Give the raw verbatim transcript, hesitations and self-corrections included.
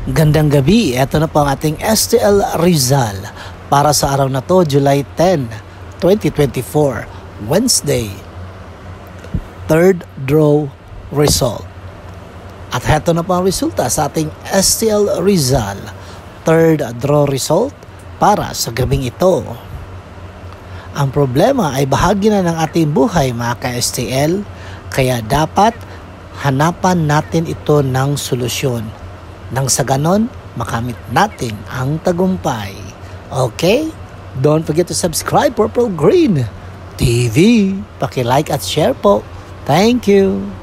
Gandang gabi, eto na po ang ating S T L Rizal para sa araw na to, July tenth, twenty twenty-four, Wednesday. Third draw result. At eto na po ang resulta sa ating S T L Rizal. Third draw result para sa gabing ito. Ang problema ay bahagi na ng ating buhay mga ka-S T L, kaya dapat hanapan natin ito ng solusyon. Nang sa ganon, makamit natin ang tagumpay. Okay? Don't forget to subscribe Purple Green T V. Paki-like at share po. Thank you.